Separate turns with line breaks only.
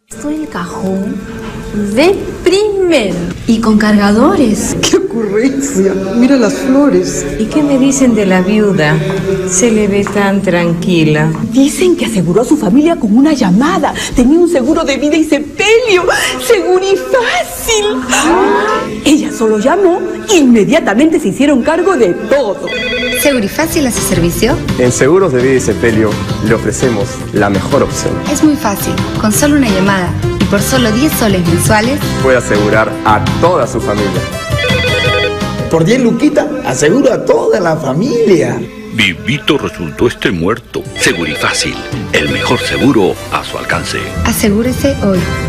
Esto en el cajón de primero y con cargadores.
¡Qué ocurrencia! Mira las flores.
¿Y qué me dicen de la viuda? Se le ve tan tranquila.
Dicen que aseguró a su familia con una llamada. Tenía un seguro de vida y sepelio. Segurifácil. Ella solo llamó e inmediatamente se hicieron cargo de todo.
¿Segurifácil a su servicio?
En Seguros de Vida y Sepelio le ofrecemos la mejor opción.
Es muy fácil. Con solo una llamada y por solo 10 soles mensuales
Puede asegurar a toda su familia.
Por 10 luquitas, aseguro a toda la familia.
Vivito resultó muerto. Segurifácil, el mejor seguro a su alcance.
asegúrese hoy.